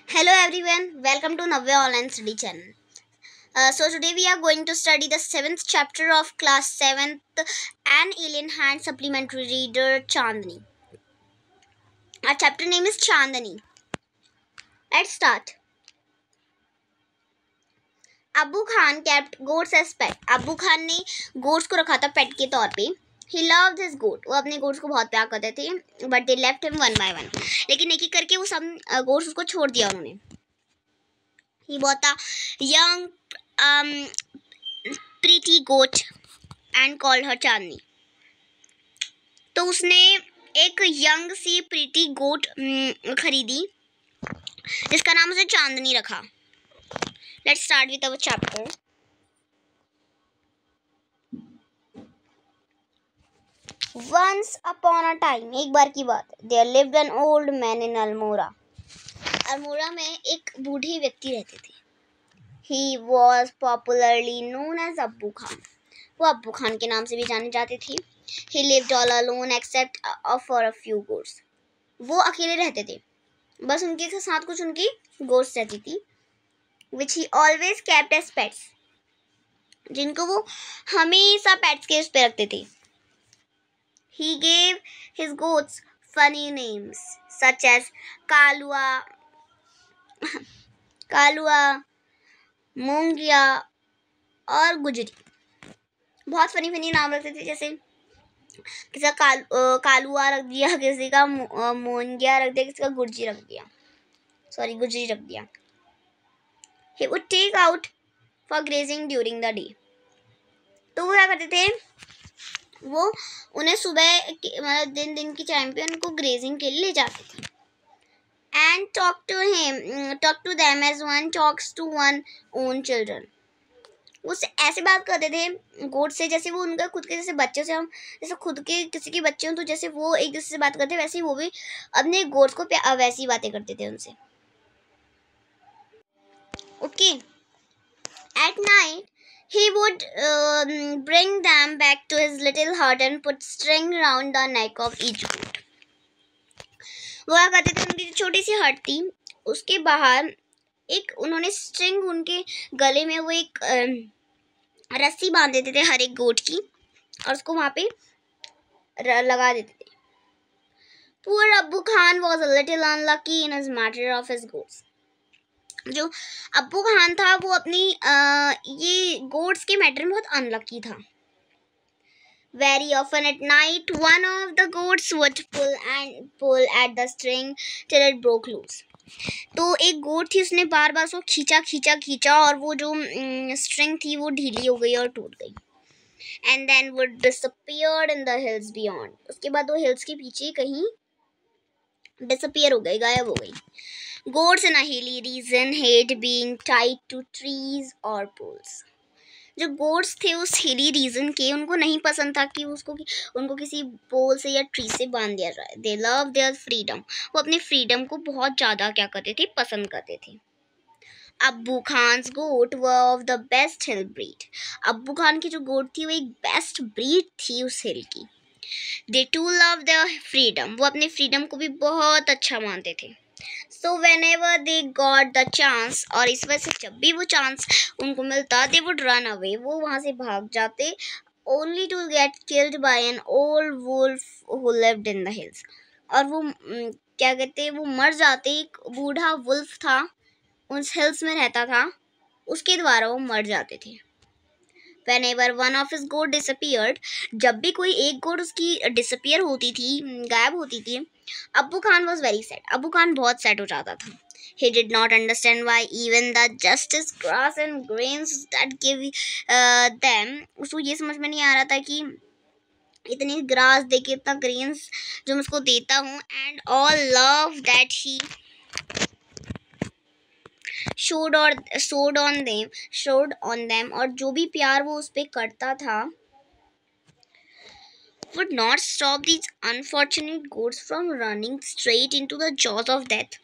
Hello everyone, welcome to Navya Online Study Channel. So today we are going to study the 7th chapter of class 7th An Alien Hand Supplementary Reader Chandani. Our chapter name is Chandani. Let's start. Abu Khan kept goats as pet. अब्बू खान ने goats को रखा था pet के तौर पे. He loved his goat. वो अपने goats को बहुत प्यार करते थे. But they left him one by one. लेकिन एक एक करके वो सब goats उसको छोड़ दिया उन्होंने. He bought a young pretty goat and called her Chandni. तो उसने एक यंग सी प्रीटी गोट खरीदी जिसका नाम उसे चांदनी रखा. Let's start with our chapter. Once upon a time, एक बार की बात, there lived an old man in Almora. Almora में एक बूढ़े व्यक्ति रहते थे. He was popularly known as Abbu Khan. वो अब्बू खान के नाम से भी जाने जाते थे. He lived all alone except for a few goats. वो अकेले रहते थे, बस उनके साथ कुछ उनकी गोट्स रहती थी, which he always kept as pets. जिनको वो हमेशा पेट्स के उस पे रखते थे. He gave his goats funny names such as Kalua, मूंगिया और गुजरी. बहुत फनी नाम रखते थे, जैसे किसी का कालुआ रख दिया, किसी का मोंगिया रख दिया, किसी का गुजरी रख दिया. He would take out for grazing during the day. तो वो क्या करते थे, वो उन्हें सुबह मतलब दिन की टाइम पे उनको ग्रेजिंग के लिए ले जाते थे. And talk to them as one talks to one own children. उससे ऐसे बात करते थे गोट से जैसे वो उनका खुद के जैसे बच्चों से, हम जैसे खुद के किसी के बच्चे हों तो जैसे वो एक दूसरे से बात करते, वैसे ही वो भी अपने गोट्स को वैसी बातें करते थे उनसे. Okay. At night he would bring them back to his little hut and put string round the neck of each goat. वो क्या करते थे, उनकी छोटी सी हट थी, उसके बाहर एक उन्होंने स्ट्रिंग उनके गले में वो एक रस्सी बांध देते थे हर एक गोट की, और उसको वहां पे लगा देते थे. Poor Abu Khan was a little unlucky in his matter of his goats. जो अब्बू खान था वो अपनी ये गोट्स के मैटर में बहुत अनलकी था. Very often at night one of the goats would pull at the string till it broke loose. तो एक गोट थी, उसने बार बार उसको खींचा और वो जो स्ट्रिंग थी वो ढीली हो गई और टूट गई. And then would disappeared in the hills beyond. उसके बाद वो हिल्स के पीछे कहीं डिसअपियर हो गई, गायब हो गई. Goats in a hilly region hate being tied to trees or poles. जो गोट्स थे उस हिली रीजन के, उनको नहीं पसंद था कि उनको किसी पोल से या ट्री से बांध दिया जाए. They love their freedom. वो अपनी फ्रीडम को बहुत ज़्यादा क्या करते थे, पसंद करते थे. Abbu Khan's goat were of the best hill breed. Abbu Khan की जो गोट थी वो एक बेस्ट ब्रीड थी उस हिल की. They too love their freedom. वो अपने फ्रीडम को भी बहुत अच्छा मानते थे. So whenever they got the chance, और इस वजह से जब भी वो चांस उनको मिलता, they would run away. वो वहाँ से भाग जाते, only to get killed by an old wolf who lived in the hills. और वो क्या कहते, वो मर जाते. एक बूढ़ा वुल्फ था, उस हिल्स में रहता था, उसके द्वारा वो मर जाते थे. Whenever one of his goat disappeared, जब भी कोई एक गोट उसकी डिसअपियर होती थी, गायब होती थी, अब्बू खान was very sad. अब्बू खान बहुत सैड हो जाता था. He did not understand why even the justice grass and grains that give them, उसको ये समझ में नहीं आ रहा था कि इतनी ग्रास देके, इतना ग्रेन्स जो मैं उसको देता हूँ, and all love that he showed on them, और जो भी प्यार वो उस पे करता था, would not stop these unfortunate goats from running straight into the jaws of death.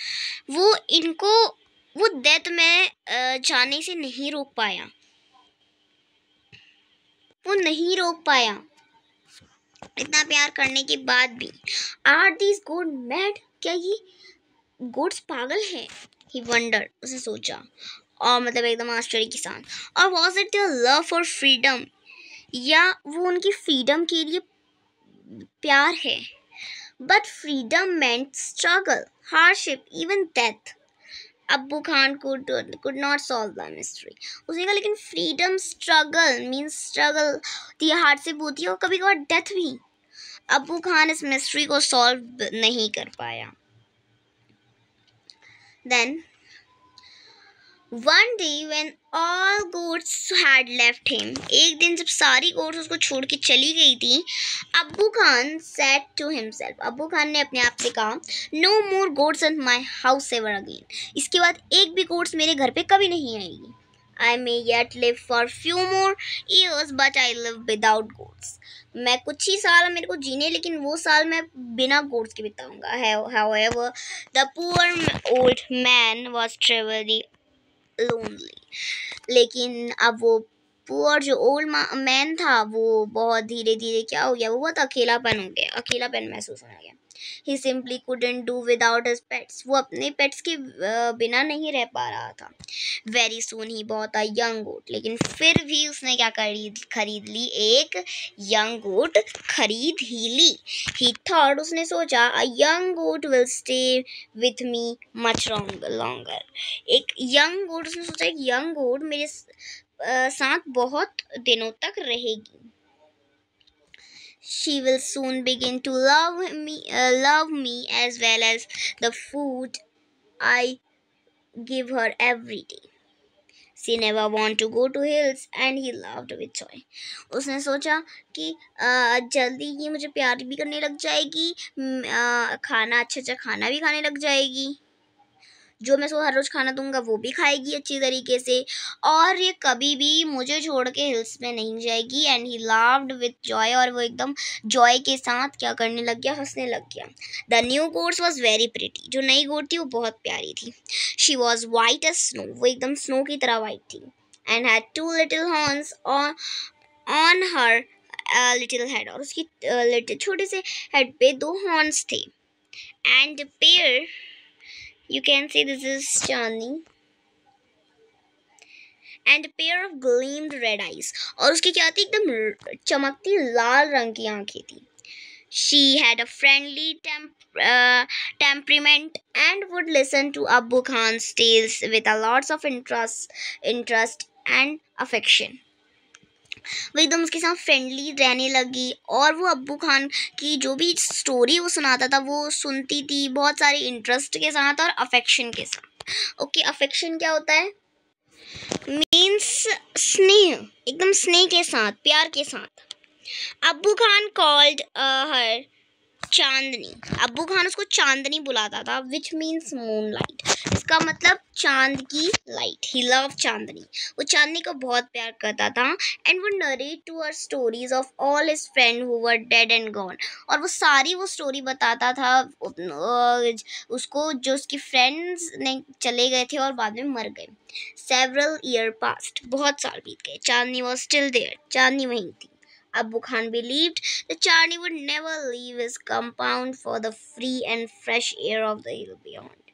वो डेथ में जाने से नहीं रोक पाया. इतना प्यार करने के बाद भी. Are these goats mad? क्या ये गोट्स पागल है? ही वंडर, उसने सोचा, और मतलब एकदम आश्चर्य के साथ। और was it their love for freedom, या वो उनकी फ्रीडम के लिए प्यार है? But freedom meant struggle, hardship, even death. Abbu Khan could not solve the mystery. उसने कहा लेकिन फ्रीडम स्ट्रगल मीन्स स्ट्रगल होती है, हार्डशिप होती है और कभी कभार डेथ भी। अब्बू खान इस मिस्ट्री को सॉल्व नहीं कर पाया। Then one day when all goats had left him, एक दिन जब सारी गोट्स उसको छोड़ के चली गई थी, अब्बू खान said to himself, अब्बू खान ने अपने आप से कहा, no more goats in my house ever again. इसके बाद एक भी गोट्स मेरे घर पे कभी नहीं आएगी. I may yet live for few more years, but I live without goats. मैं कुछ ही साल मेरे को जीने, लेकिन वो साल मैं बिना गोट्स के बिताऊंगा. However, the poor old man was terribly lonely. लेकिन अब वो पुअर जो ओल्ड मैन था वो बहुत धीरे धीरे क्या हो गया, वो बहुत अकेलापन हो गया, अकेलापन महसूस होने लगा. He simply couldn't do without his pets. वो अपने पेट्स के बिना नहीं रह पा रहा था. Very soon he bought a young goat. लेकिन फिर भी उसने क्या खरीद ली, एक young goat खरीद ही ली. He thought, उसने सोचा, a young goat will stay with me much longer. एक young goat, उसने सोचा एक young goat मेरे साथ बहुत दिनों तक रहेगी. She will soon begin to love me as well as the food I give her every day. She never want to go to hills, and he laughed with joy. उसने सोचा कि जल्दी ही मुझे प्यार भी करने लग जाएगी, खाना अच्छा खाना भी खाने लग जाएगी, जो मैं हर रोज़ खाना दूंगा वो भी खाएगी अच्छी तरीके से, और ये कभी भी मुझे छोड़ के हिल्स में नहीं जाएगी. And he loved with joy, और वो एकदम जॉय के साथ क्या करने लग गया, हंसने लग गया. The new goat was very pretty. जो नई गोट थी वो बहुत प्यारी थी. She was white as snow. वो एकदम स्नो की तरह वाइट थी. And had 2 little horns on her little head. और उसकी लिटिल छोटे से हेड पे 2 हॉर्न्स थे. And pair, you can see this is Chandni, and a pair of gleamed red eyes. और उसकी क्या थी, एकदम चमकती लाल रंग की आंखें थी. She had a friendly temperament and would listen to Abbu Khan's tales with a lots of interest and affection. वो एकदम उसके साथ फ्रेंडली रहने लगी, और वो अब्बू खान की जो भी स्टोरी वो सुनाता था वो सुनती थी बहुत सारे इंटरेस्ट के साथ और अफेक्शन के साथ. ओके, अफेक्शन क्या होता है, मीन्स स्नेह, एकदम स्नेह के साथ, प्यार के साथ. अब्बू खान कॉल्ड हर चांदनी. अब्बू खान उसको चांदनी बुलाता था, विच मीन्स मून लाइट. इसका मतलब चांद की लाइट. ही लव चांदनी. वो चांदनी को बहुत प्यार करता था. एंड वो narrate to her stories of all his friend who were dead and gone. और वो सारी वो स्टोरी बताता था उसको जो उसकी फ्रेंड्स ने चले गए थे और बाद में मर गए. Several year past. बहुत साल बीत गए. Chandni was still there. Chandni वहीं थी. Abbu Khan believed that Charni would never leave his compound for the free and fresh air of the hill beyond.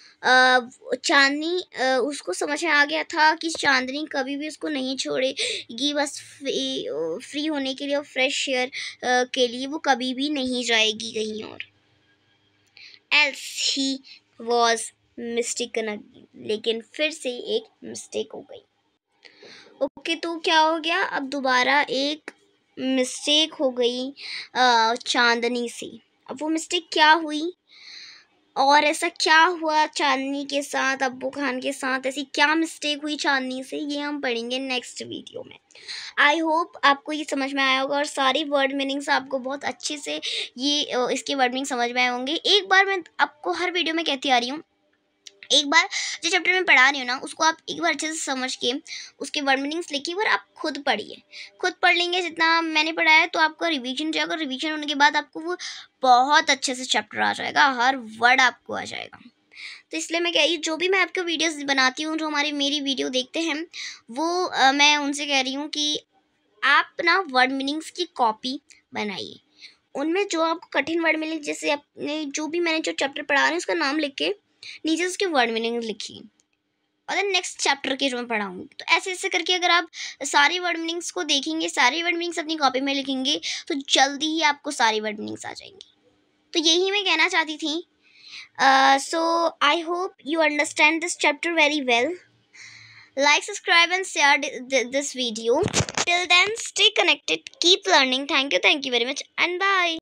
चांदनी उसको समझ में आ गया था कि चांदनी कभी भी उसको नहीं छोड़ेगी, बस फ्री होने के लिए और फ्रेश एयर के लिए वो कभी भी नहीं जाएगी कहीं और. Else he was mistaken again. लेकिन फिर से एक मिस्टेक हो गई. ओके, तो क्या हो गया, अब दोबारा एक मिस्टेक हो गई चांदनी से. अब वो मिस्टेक क्या हुई और ऐसा क्या हुआ चांदनी के साथ, अब्बू खान के साथ ऐसी क्या मिस्टेक हुई चांदनी से, ये हम पढ़ेंगे नेक्स्ट वीडियो में. आई होप आपको ये समझ में आया होगा और सारी वर्ड मीनिंग्स आपको बहुत अच्छे से ये इसके वर्ड मीनिंग समझ में आए होंगे. एक बार मैं आपको हर वीडियो में कहती आ रही हूँ, एक बार जो चैप्टर में पढ़ा रही हूँ ना उसको आप एक बार अच्छे से समझ के उसके वर्ड मीनिंग्स लिखिए, और आप खुद पढ़िए. खुद पढ़ लेंगे जितना मैंने पढ़ा है तो आपका रिवीजन जाएगा. रिवीजन होने के बाद आपको वो बहुत अच्छे से चैप्टर आ जाएगा, हर वर्ड आपको आ जाएगा. तो इसलिए मैं कह रही हूँ जो भी मैं आपको वीडियोस बनाती हूँ, जो मेरी वीडियो देखते हैं वो मैं उनसे कह रही हूँ कि आप ना वर्ड मीनिंग्स की कॉपी बनाइए. उनमें जो आपको कठिन वर्ड मीनिंग, जैसे अपने जो भी मैंने जो चैप्टर पढ़ा रही हूँ उसका नाम लिख के नीचे उसके वर्ड मीनिंग लिखिए और देन नेक्स्ट चैप्टर के जो मैं पढ़ाऊँगी। तो ऐसे ऐसे करके अगर आप सारी वर्ड मीनिंग्स को देखेंगे, सारी वर्ड मीनिंग्स अपनी कॉपी में लिखेंगे, तो जल्दी ही आपको सारी वर्ड मीनिंग्स आ जाएंगी। तो यही मैं कहना चाहती थी। So I hope you understand this chapter very well. Like, subscribe and share this video. Till then, stay connected, keep learning. Thank you very much, and bye.